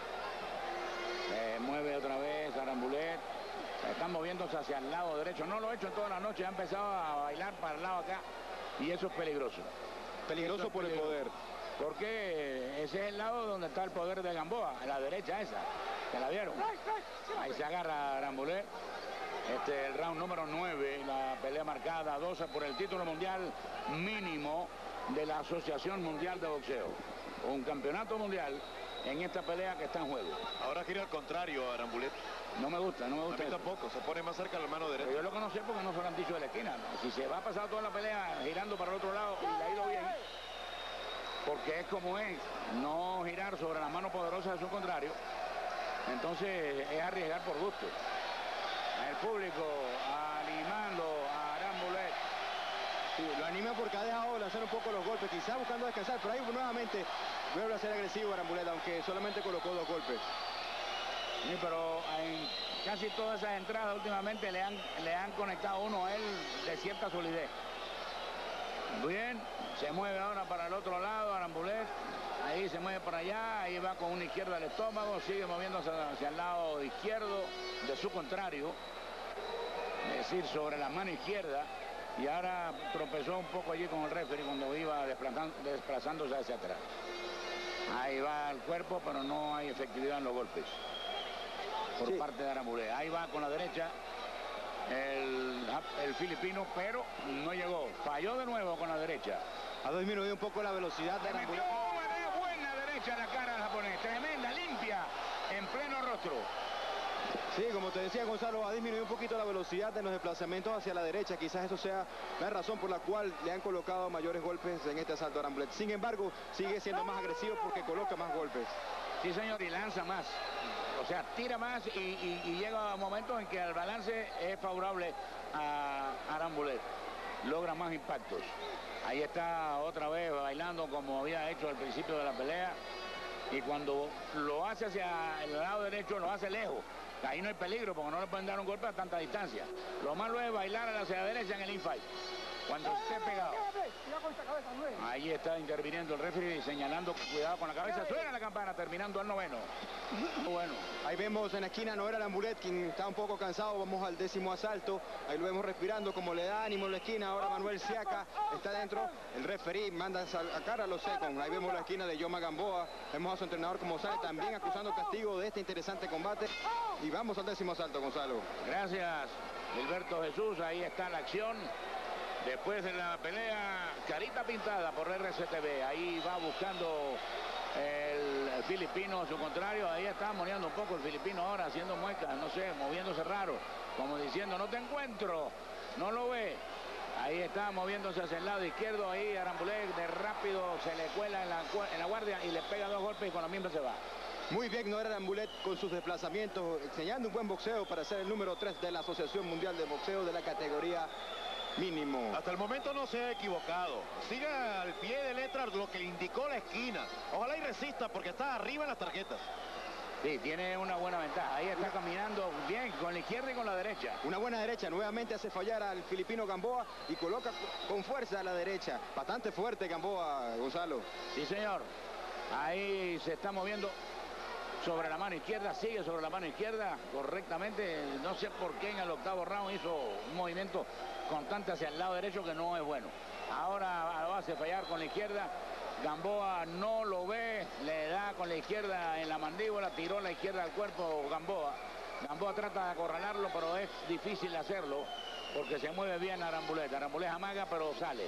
B: Mueve otra vez Arambulet. Están moviéndose hacia el lado derecho. No lo ha hecho en toda la noche. Ha empezado a bailar para el lado acá. Y eso es peligroso.
A: Peligroso por el poder.
B: Porque ese es el lado donde está el poder de Gamboa, la derecha esa, ¿se la vieron? Ahí se agarra Arambulet. El round número 9, la pelea marcada 12 por el título mundial mínimo de la Asociación Mundial de Boxeo. Un campeonato mundial en esta pelea que está en juego.
C: Ahora gira al contrario Arambulet.
B: No me gusta. A mí
C: tampoco, se pone más cerca a la mano derecha.
B: Pero yo lo conocí porque no se lo han dicho de la esquina. Si se va a pasar toda la pelea girando para el otro lado y le ha ido bien. porque es como es, no girar sobre la mano poderosa de su contrario. Entonces es arriesgar por gusto. El público animando a Arambulet.
A: Sí, lo anima porque ha dejado lanzar un poco los golpes, quizás buscando descansar, pero ahí nuevamente vuelve a ser agresivo Arambulet, aunque solamente colocó 2 golpes.
B: Sí, pero en casi todas esas entradas últimamente le han conectado uno a él de cierta solidez. Bien, se mueve ahora para el otro lado Arambulet. Ahí se mueve para allá, ahí va con una izquierda al estómago, sigue moviéndose hacia el lado izquierdo de su contrario, es decir, sobre la mano izquierda, y ahora tropezó un poco allí con el referee cuando iba desplazándose hacia atrás. Ahí va el cuerpo, pero no hay efectividad en los golpes por parte de Arambulet. Ahí va con la derecha el filipino, pero no llegó, falló de nuevo con la derecha.
A: Ha disminuido un poco la velocidad de Arambulet.
B: Buena derecha a la cara del japonés, tremenda, limpia, en pleno rostro.
A: Sí, como te decía Gonzalo, ha disminuido un poquito la velocidad de los desplazamientos hacia la derecha. Quizás eso sea la razón por la cual le han colocado mayores golpes en este asalto a Arambulet. Sin embargo, sigue siendo más agresivo porque coloca más golpes.
B: Sí, señor, y lanza más. O sea, tira más y llega a momentos en que el balance es favorable a Arambulet. Logra más impactos. Ahí está otra vez bailando como había hecho al principio de la pelea. Y cuando lo hace hacia el lado derecho, lo hace lejos. Ahí no hay peligro porque no le pueden dar un golpe a tanta distancia. Lo malo es bailar hacia la derecha en el infight. Cuando esté pegado. Ahí está interviniendo el referee señalando cuidado con la cabeza. Suena la campana terminando el 9º. Bueno.
A: Ahí vemos en la esquina Noel Arambulet, quien está un poco cansado. Vamos al 10º asalto. Ahí lo vemos respirando como le da ánimo en la esquina. Ahora Manuel Siaka está dentro. El referee manda a cara a los secos. Ahí vemos la esquina de Yoma Gamboa. Vemos a su entrenador como sale también acusando castigo de este interesante combate. Y vamos al 10º asalto, Gonzalo.
B: Gracias, Gilberto Jesús. Ahí está la acción. Después de la pelea, carita pintada por RCTV. Ahí va buscando el filipino a su contrario. Ahí está moneando un poco el filipino ahora, haciendo muecas, no sé, moviéndose raro. Como diciendo, no te encuentro. No lo ve. Ahí está moviéndose hacia el lado izquierdo. Ahí Arambulet de rápido se le cuela en la guardia y le pega 2 golpes y con la misma se va.
A: Muy bien Noel Arambulet con sus desplazamientos, enseñando un buen boxeo para ser el número 3 de la Asociación Mundial de Boxeo de la categoría mínimo.
C: Hasta el momento no se ha equivocado. Sigue al pie de letra lo que indicó la esquina. Ojalá y resista porque está arriba en las tarjetas.
B: Sí, tiene una buena ventaja. Ahí está caminando bien con la izquierda y con la derecha.
A: Una buena derecha. Nuevamente hace fallar al filipino Gamboa y coloca con fuerza a la derecha. Bastante fuerte Gamboa, Gonzalo.
B: Sí, señor. Ahí se está moviendo sobre la mano izquierda, sigue sobre la mano izquierda correctamente. No sé por qué en el 8º round hizo un movimiento constante hacia el lado derecho que no es bueno. Ahora lo hace fallar con la izquierda. Gamboa no lo ve, le da con la izquierda en la mandíbula, tiró la izquierda al cuerpo Gamboa. Gamboa trata de acorralarlo, pero es difícil hacerlo porque se mueve bien Arambulet. Arambulet amaga, pero sale.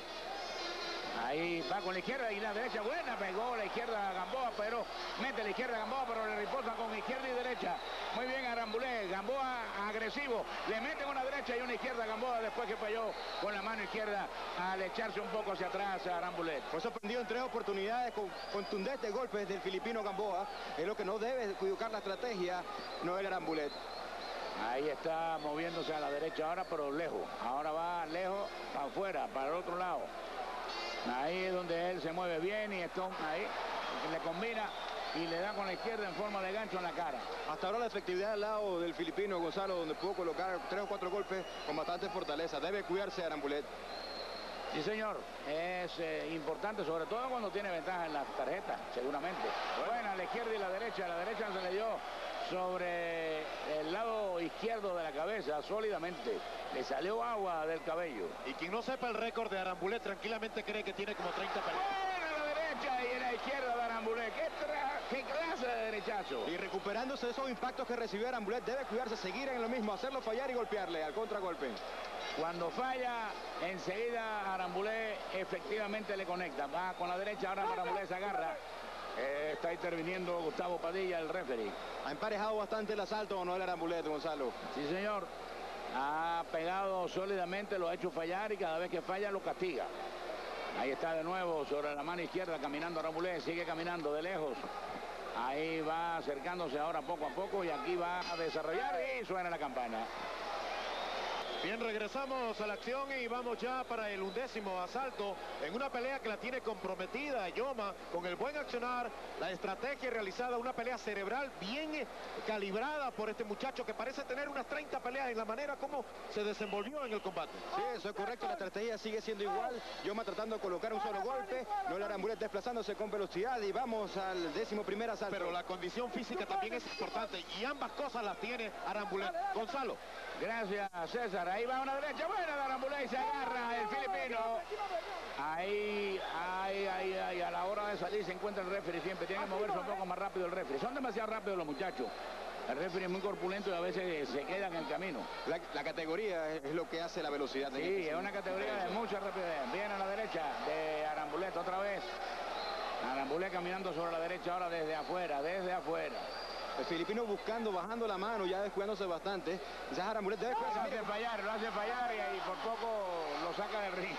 B: Ahí va con la izquierda y la derecha buena, pegó la izquierda a Gamboa, pero mete la izquierda a Gamboa, pero le riposa con izquierda y derecha. Muy bien Arambulet, Gamboa agresivo, le mete una derecha y una izquierda a Gamboa después que falló con la mano izquierda al echarse un poco hacia atrás a Arambulet.
A: Fue sorprendido en 3 oportunidades con contundentes golpes del filipino Gamboa, es lo que no debe equivocar la estrategia Noel Arambulet.
B: Ahí está moviéndose a la derecha ahora, pero lejos. Ahora va lejos, para afuera, para el otro lado. Ahí es donde él se mueve bien y esto ahí le combina y le da con la izquierda en forma de gancho en la cara.
A: Hasta ahora la efectividad al lado del filipino Gonzalo, donde pudo colocar 3 o 4 golpes con bastante fortaleza. Debe cuidarse Arambulet.
B: Sí, señor. Es importante, sobre todo cuando tiene ventaja en las tarjetas, seguramente. Buena, la izquierda y la derecha. La derecha se le dio sobre el lado izquierdo de la cabeza, sólidamente. Le salió agua del cabello.
C: Y quien no sepa el récord de Arambulet tranquilamente cree que tiene como 30 peleas.
B: Buena la derecha y la izquierda de Arambulet. ¿Qué clase de derechazo?
A: Y recuperándose de esos impactos que recibió Arambulet, debe cuidarse, seguir en lo mismo, hacerlo fallar y golpearle al contragolpe.
B: Cuando falla, enseguida Arambulet efectivamente le conecta. Va con la derecha, ahora Arambulet se agarra. Está interviniendo Gustavo Padilla, el referee.
A: Ha emparejado bastante el asalto Manuel Arambulet, Gonzalo.
B: Sí, señor. Ha pegado sólidamente, lo ha hecho fallar y cada vez que falla lo castiga. Ahí está de nuevo sobre la mano izquierda caminando Arambulé, sigue caminando de lejos. Ahí va acercándose ahora poco a poco y aquí va a desarrollar y suena la campana.
C: Bien, regresamos a la acción y vamos ya para el 11º asalto en una pelea que la tiene comprometida Yoma con el buen accionar, la estrategia realizada, una pelea cerebral bien calibrada por este muchacho que parece tener unas 30 peleas en la manera como se desenvolvió en el combate.
A: Sí, eso es correcto, la estrategia sigue siendo igual. Yoma tratando de colocar un solo golpe, Noel Arambulet desplazándose con velocidad y vamos al 11º asalto.
C: Pero la condición física también es importante y ambas cosas las tiene Arambulet. Gonzalo.
B: Gracias, César. Ahí va una derecha buena de Arambulé y se agarra el filipino. Ahí, a la hora de salir se encuentra el referee. Siempre tiene que moverse un poco más rápido el referee. Son demasiado rápidos los muchachos. El referee es muy corpulento y a veces se queda en el camino.
A: La categoría es lo que hace la velocidad.
B: Sí, es una categoría de mucha rapidez. Viene a la derecha de Arambulet otra vez. Arambulet caminando sobre la derecha ahora desde afuera,
A: El filipino buscando, bajando la mano, ya descuidándose bastante. Quizás Arambulet debe
B: lo hace fallar y por poco lo saca del ring.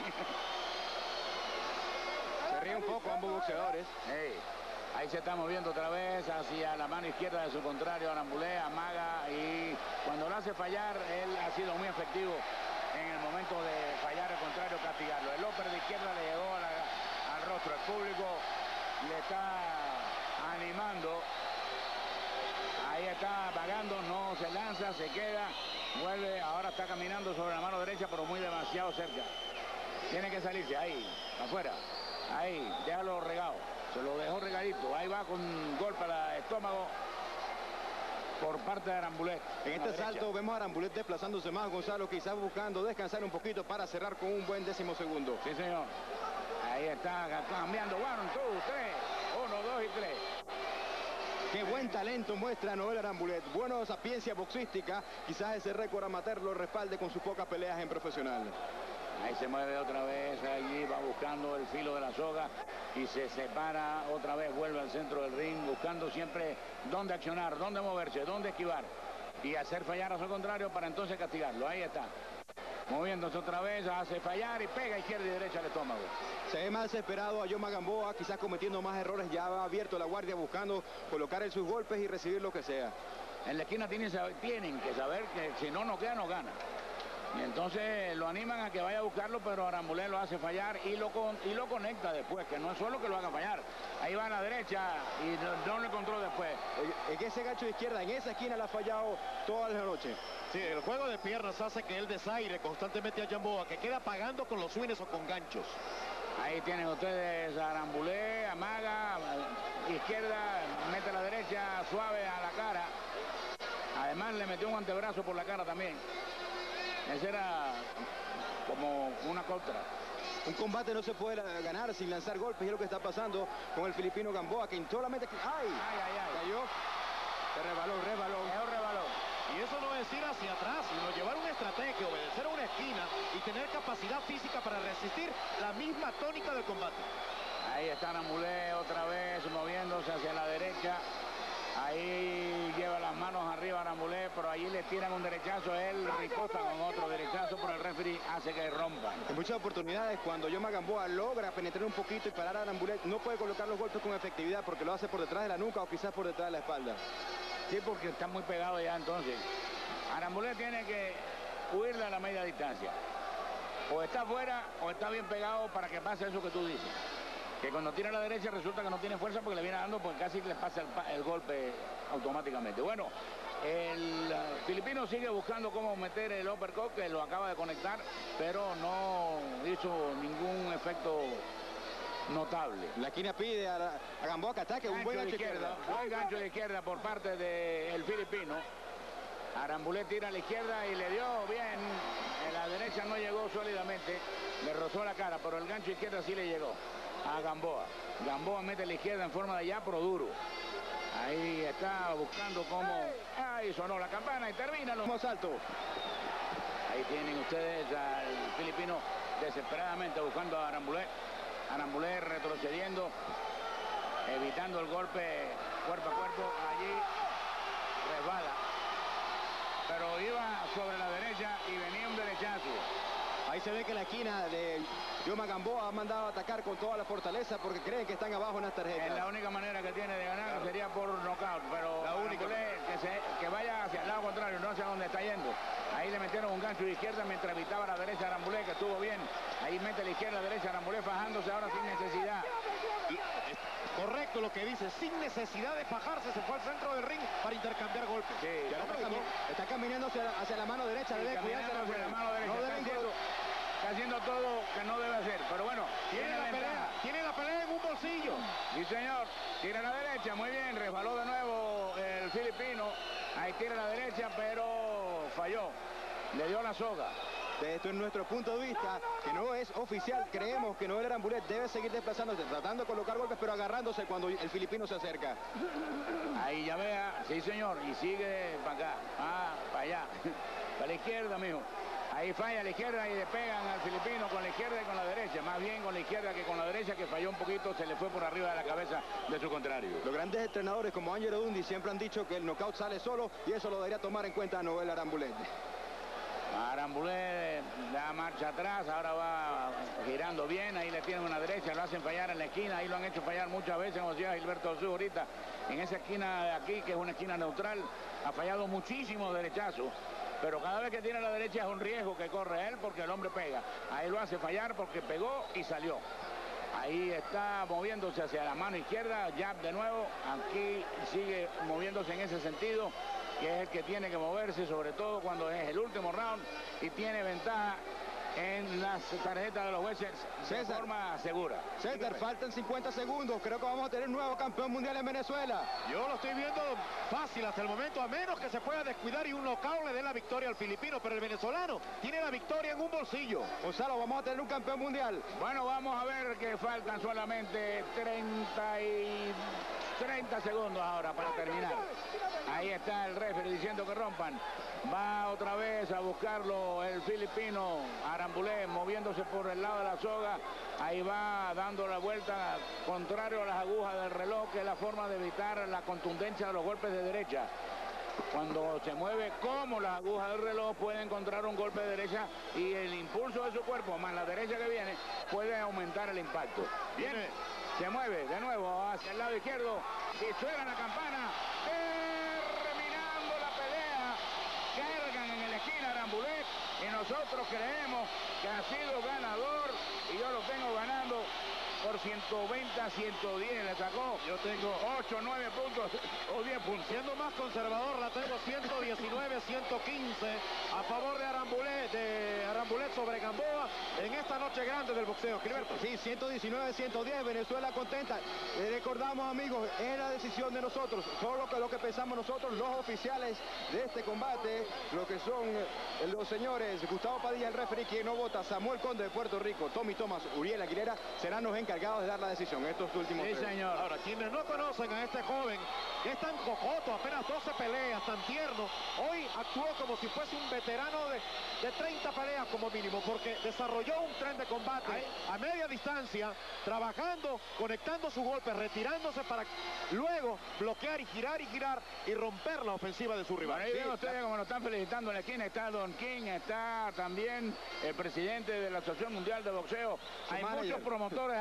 A: Se ríe un poco ambos boxeadores.
B: Hey, ahí se está moviendo otra vez hacia la mano izquierda de su contrario. Arambulet amaga y cuando lo hace fallar, él ha sido muy efectivo en el momento de fallar al contrario, castigarlo. El upper de izquierda le llegó al rostro. El público le está animando. Ahí está vagando, no se lanza, se queda, vuelve, ahora está caminando sobre la mano derecha, pero muy demasiado cerca. Tiene que salirse, ahí, afuera, ahí, déjalo regado, se lo dejó regadito, ahí va con un golpe al estómago por parte de Arambulet.
A: En este salto vemos a Arambulet desplazándose más, Gonzalo, quizás buscando descansar un poquito para cerrar con un buen 12º.
B: Sí, señor. Ahí está cambiando, 1, 2, 3, 1, 2 y 3.
A: Qué buen talento muestra Noel Arambulet. Buena sapiencia boxística. Quizás ese récord amateur lo respalde con sus pocas peleas en profesional.
B: Ahí se mueve otra vez. Allí va buscando el filo de la soga. Y se separa otra vez. Vuelve al centro del ring. Buscando siempre dónde accionar, dónde moverse, dónde esquivar. Y hacer fallar a su contrario para entonces castigarlo. Ahí está. Moviéndose otra vez, hace fallar y pega izquierda y derecha al estómago.
A: Se ve más desesperado a Yoma Gamboa, quizás cometiendo más errores, ya va abierto la guardia buscando colocar en sus golpes y recibir lo que sea.
B: En la esquina tienen que saber que si no queda, no gana. Y entonces lo animan a que vaya a buscarlo, pero Arambulet lo hace fallar y lo conecta después, que no es solo que lo haga fallar. Ahí va a la derecha y no lo encontró después.
A: En ese gancho de izquierda, en esa esquina, la ha fallado toda la noche.
C: Sí, el juego de piernas hace que él desaire constantemente a Gamboa, que queda pagando con los swings o con ganchos.
B: Ahí tienen ustedes a Arambulet, amaga, izquierda, mete a la derecha, suave a la cara. Además le metió un antebrazo por la cara también. Ese era como una contra.
A: Un combate no se puede ganar sin lanzar golpes, y es lo que está pasando con el filipino Gamboa, que solamente... ¡Ay! Cayó. Se rebaló.
C: Y eso no es ir hacia atrás, sino llevar una estrategia, obedecer a una esquina y tener capacidad física para resistir la misma tónica del combate.
B: Ahí está Arambulet otra vez moviéndose hacia la derecha. Ahí lleva las manos arriba Arambulet, pero allí le tiran un derechazo, él ricosta con otro derechazo, pero el referee hace que rompa.
A: En muchas oportunidades, cuando Yoma Gamboa logra penetrar un poquito y parar a Arambulet, no puede colocar los golpes con efectividad porque lo hace por detrás de la nuca o quizás por detrás de la espalda.
B: Sí, porque está muy pegado ya entonces. Arambulet tiene que huirle a la media distancia. O está fuera o está bien pegado para que pase eso que tú dices. Que cuando tira a la derecha resulta que no tiene fuerza porque le viene dando, pues casi le pasa el golpe automáticamente. Bueno, el filipino sigue buscando cómo meter el uppercut, que lo acaba de conectar, pero no hizo ningún efecto notable.
A: La esquina pide a Gamboa que ataque, un buen gancho de izquierda.
B: Buen gancho de izquierda por parte del filipino. Arambulet tira a la izquierda y le dio bien. En la derecha no llegó sólidamente, le rozó la cara, pero el gancho de izquierda sí le llegó a Gamboa. Gamboa mete la izquierda en forma de yapro duro. Ahí está buscando cómo... Ahí sonó la campana y termina.
A: Como salto.
B: Ahí tienen ustedes al filipino desesperadamente buscando a Arambulet. Arambulet retrocediendo, evitando el golpe cuerpo a cuerpo. Allí resbala, pero iba sobre la derecha y venía un derechazo.
A: Ahí se ve que la esquina de Yoma Gamboa ha mandado a atacar con toda la fortaleza porque creen que están abajo en las tarjetas.
B: Es la única manera que tiene de ganar, claro, sería por nocaut, pero
C: la única
B: que vaya hacia el lado contrario, no hacia donde está yendo. Ahí le metieron un gancho de izquierda mientras evitaba la derecha a Arambulé, que estuvo bien. Ahí mete la izquierda, derecha Arambulé fajándose ahora sin necesidad.
C: Correcto lo que dice, sin necesidad de fajarse, se fue al centro del ring para intercambiar golpes.
A: Sí, está caminando hacia la mano derecha,
B: sí,
A: debe cuidarse
B: hacia la mano derecha.
A: No
B: está haciendo todo que no debe hacer, pero bueno,
C: tiene la pelea en un bolsillo.
B: Sí, señor, tira a la derecha, muy bien, resbaló de nuevo el filipino. Ahí tira a la derecha, pero falló, le dio la soga.
A: Esto es nuestro punto de vista, que no es oficial. Creemos que Noel Arambulet debe seguir desplazándose, tratando de colocar golpes, pero agarrándose cuando el filipino se acerca.
B: Ahí ya vea, sí señor, y sigue para acá, para allá, para la izquierda, mijo. Ahí falla a la izquierda y le pegan al filipino con la izquierda y con la derecha. Más bien con la izquierda que con la derecha, que falló un poquito, se le fue por arriba de la cabeza de su contrario.
A: Los grandes entrenadores como Angelo Dundi siempre han dicho que el knockout sale solo y eso lo debería tomar en cuenta Noel Arambulet.
B: Arambulé da marcha atrás, ahora va girando bien, ahí le tienen una derecha, lo hacen fallar en la esquina, ahí lo han hecho fallar muchas veces, como decía Gilberto Jesús ahorita, en esa esquina de aquí, que es una esquina neutral, ha fallado muchísimos derechazos, pero cada vez que tiene la derecha es un riesgo que corre él porque el hombre pega, ahí lo hace fallar porque pegó y salió. Ahí está moviéndose hacia la mano izquierda, jab de nuevo, aquí sigue moviéndose en ese sentido, que es el que tiene que moverse, sobre todo cuando es el último round y tiene ventaja en las tarjetas de los jueces de forma segura.
A: César, faltan 50 segundos, creo que vamos a tener un nuevo campeón mundial en Venezuela.
C: Yo lo estoy viendo fácil hasta el momento, a menos que se pueda descuidar y un knockout le dé la victoria al filipino, pero el venezolano tiene la victoria en un bolsillo.
A: Gonzalo, vamos a tener un campeón mundial.
B: Bueno, vamos a ver que faltan solamente 30 segundos ahora para terminar. Ahí está el referee diciendo que rompan. Va otra vez a buscarlo el filipino Arambulé, moviéndose por el lado de la soga. Ahí va dando la vuelta contrario a las agujas del reloj, que es la forma de evitar la contundencia de los golpes de derecha. Cuando se mueve como las agujas del reloj, puede encontrar un golpe de derecha y el impulso de su cuerpo, más la derecha que viene, puede aumentar el impacto. Bien, se mueve de nuevo hacia el lado izquierdo y suena la campana. Terminando la pelea, cargan en la esquina Arambulet y nosotros creemos que ha sido ganador y yo lo tengo ganando por 120 a 110, le sacó.
C: Yo tengo
B: 8, 9 puntos o 10 puntos.
C: Siendo más conservador, la tengo 119, 115 a favor de Arambulet sobre Gamboa en esta noche grande del boxeo. Gilberto.
A: Sí, 119, 110, Venezuela contenta. Recordamos, amigos, es la decisión de nosotros, solo que lo que pensamos nosotros, los oficiales de este combate, lo que son los señores Gustavo Padilla, el referee, quien no vota, Samuel Conde de Puerto Rico, Tommy Thomas, Uriel Aguilera, serán los encargados de dar la decisión estos últimos
B: Sí, señor.
C: Ahora, quienes no conocen a este joven, que es tan cojoto, apenas 12 peleas, tan tierno, hoy actuó como si fuese un veterano de 30 peleas como mínimo, porque desarrolló un tren de combate a media distancia, trabajando, conectando sus golpes, retirándose para luego bloquear y romper la ofensiva de su rival.
B: Ahí ven ustedes como nos están felicitando en la esquina, está Don King, está también el presidente de la Asociación Mundial de Boxeo. Hay muchos promotores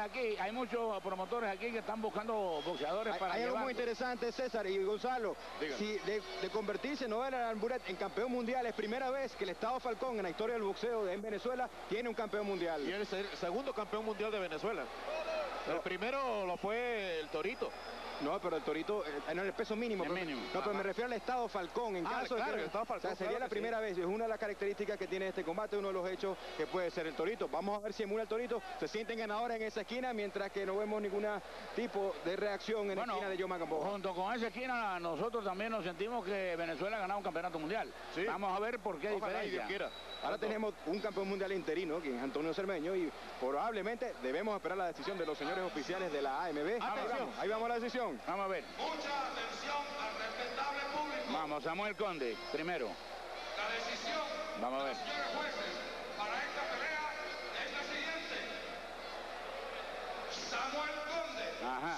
B: aquí, que están buscando boxeadores para
A: Hay algo
B: llevarlos.
A: muy interesante, César y Gonzalo. Si de convertirse Noel Arambulet en campeón mundial, es primera vez que el Estado Falcón en la historia del boxeo en Venezuela tiene un campeón mundial.
C: Y el segundo campeón mundial de Venezuela. El primero lo fue el Torito.
A: No, pero el Torito, no, el peso mínimo. No, pero me refiero al Estado Falcón. En caso
C: claro,
A: de que,
C: el Estado Falcón,
A: sería
C: claro
A: la primera vez. Es una de las características que tiene este combate, uno de los hechos que puede ser el Torito. Vamos a ver si emula el Torito. Se sienten ganadores en esa esquina, mientras que no vemos ningún tipo de reacción en la esquina de Yoma Gamboa.
B: Junto con esa esquina, nosotros también nos sentimos que Venezuela ha ganado un campeonato mundial.
C: Sí.
B: Vamos a ver por qué diferencia.
A: Ahora tenemos un campeón mundial interino, que es Antonio Cermeño, y probablemente debemos esperar la decisión de los señores oficiales de la AMB. Ahí vamos a la decisión.
B: Vamos a ver.
D: Mucha atención al respetable público.
B: Vamos, Samuel Conde, primero.
D: La decisión
B: Vamos a ver.
D: de los señores jueces para esta pelea es la siguiente. Samuel Conde,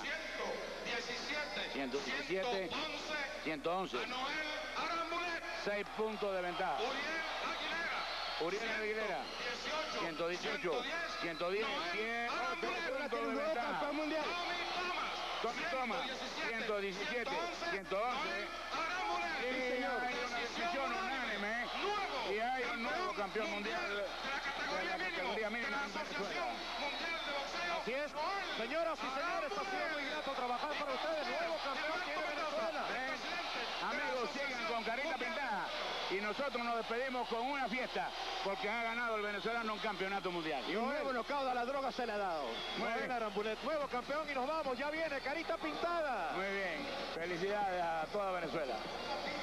D: 117,
B: 111.
D: a Noel Arambulet,
B: 6 puntos de ventaja.
D: Uriel Aguilera,
B: Uriel Aguilera. 118, 110, 100.
A: Tiene un nuevo campeón mundial.
B: Tommy Thomas, 117, 111. Y hay una decisión unánime. Y hay un nuevo campeón mundial de la categoría mínima en Venezuela.
C: Así es, señoras y señores, ha sido muy grato trabajar para ustedes. Nuevo campeón tiene Venezuela.
B: Amigos, sigan con carita pintada. Y nosotros nos despedimos con una fiesta, porque ha ganado el venezolano un campeonato mundial.
C: Y un nuevo knockout a la droga se le ha dado. Muy bien, Arambulet, nuevo campeón y nos vamos, ya viene, carita pintada.
B: Muy bien, felicidades a toda Venezuela.